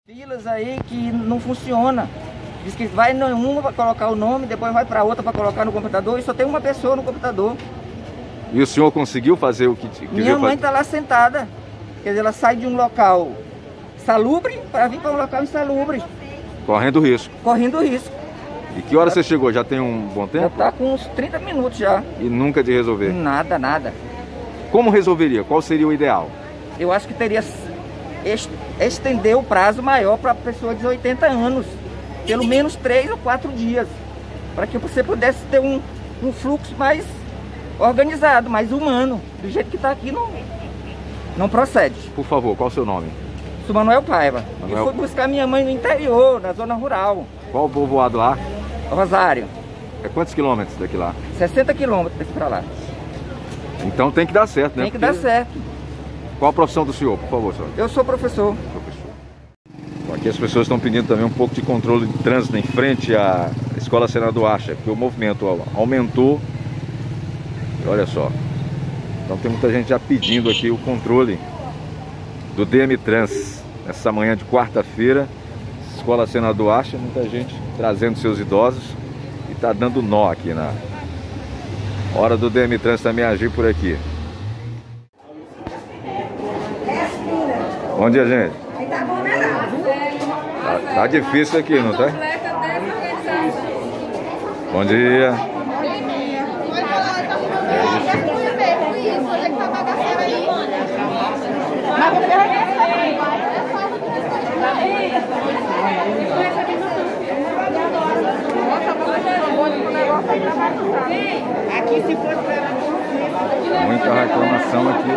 Filas aí que não funciona. Diz que vai em uma para colocar o nome, depois vai para outra para colocar no computador e só tem uma pessoa no computador. E o senhor conseguiu fazer o que Minha mãe está lá sentada. Quer dizer, ela sai de um local salubre para vir para um local insalubre. Correndo risco. Correndo risco. E que hora você chegou? Já tem um bom tempo? Já está com uns 30 minutos já. E nunca de resolver? Nada, nada. Como resolveria? Qual seria o ideal? Eu acho que teria estender o prazo maior para a pessoa de 80 anos. Pelo menos 3 ou 4 dias. Para que você pudesse ter um fluxo mais organizado, mais humano. Do jeito que está aqui, não procede. Por favor, qual o seu nome? Sou Manuel Paiva. Manuel... Eu fui buscar minha mãe no interior, na zona rural. Qual o povoado lá? Rosário. É quantos quilômetros daqui lá? 60 quilômetros para lá. Então tem que dar certo, né? Tem que dar certo. Qual a profissão do senhor, por favor, senhor? Eu sou professor. Aqui as pessoas estão pedindo também um pouco de controle de trânsito em frente à Escola Senador Acha, porque o movimento aumentou. E olha só. Então tem muita gente já pedindo aqui o controle do DM-Trans. Nessa manhã de quarta-feira, Escola Senador Acha, muita gente trazendo seus idosos e tá dando nó aqui na hora do DM-Trans também agir por aqui. Bom dia, gente. Tá difícil aqui, não tá? Bom dia. Muita reclamação aqui.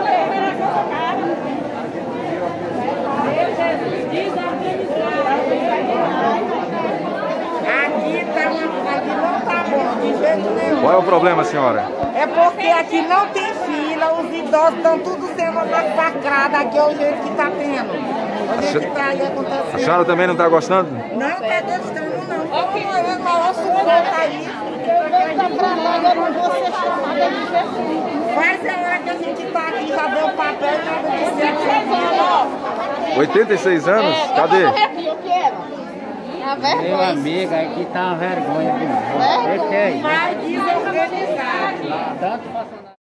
Qual é o problema, senhora? É porque aqui não tem fila, os idosos estão tudo sendo massacrados, aqui é o jeito que está tendo. O jeito que está aí acontecendo. A senhora também não está gostando? Não está gostando, não. O maior suporte aí. Eu não vou ser chamada de Jesus. Faz a hora que a gente está aqui, já deu o papel e nada de certo. 86 anos? Cadê? Eu quero. Meu amigo, aqui tá uma vergonha. Mas desorganizado. Tanto